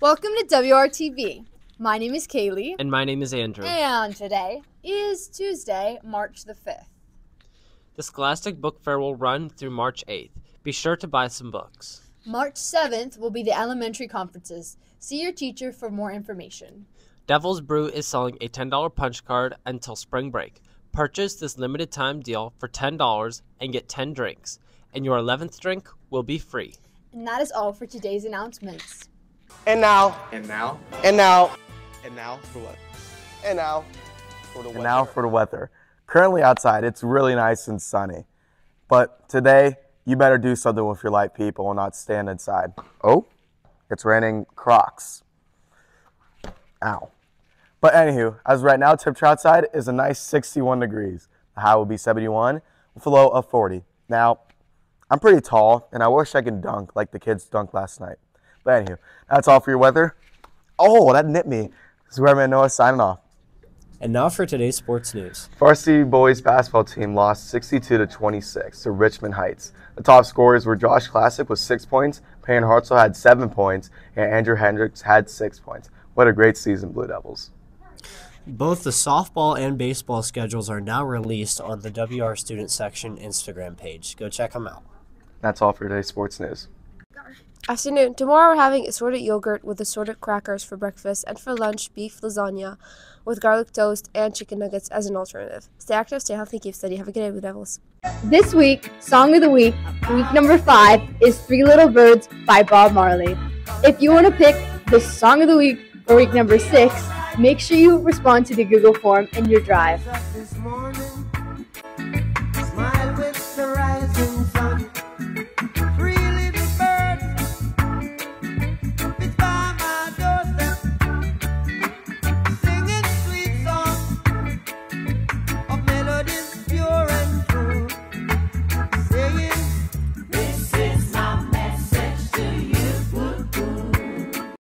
Welcome to WRTV. My name is Kaylee. And my name is Andrew. And today is Tuesday, March the 5th. The Scholastic Book Fair will run through March 8th. Be sure to buy some books. March 7th will be the elementary conferences. See your teacher for more information. Devil's Brew is selling a $10 punch card until spring break. Purchase this limited time deal for $10 and get 10 drinks, and your 11th drink will be free. And that is all for today's announcements. And now for what? And now for the weather. Currently outside, it's really nice and sunny. But today, you better do something with your light, people, and not stand inside. Oh, it's raining Crocs. Ow. But anywho, as right now, temperature outside is a nice 61 degrees. The high will be 71 with a low of 40. Now, I'm pretty tall, and I wish I could dunk like the kids dunked last night. But anywho, that's all for your weather. Oh, that nipped me. This is Weatherman Noah signing off. And now for today's sports news. Varsity boys basketball team lost 62-26 to Richmond Heights. The top scorers were Josh Classic with 6 points, Payne Hartzell had 7 points, and Andrew Hendricks had 6 points. What a great season, Blue Devils. Both the softball and baseball schedules are now released on the WR Student Section Instagram page. Go check them out. That's all for today's sports news. Afternoon. Tomorrow we're having assorted yogurt with assorted crackers for breakfast, and for lunch, beef lasagna with garlic toast and chicken nuggets as an alternative. Stay active, stay healthy, keep steady. Have a good day, Blue Devils. This week, Song of the Week, week number 5, is Three Little Birds by Bob Marley. If you want to pick the Song of the Week for week number 6, make sure you respond to the Google form in your drive.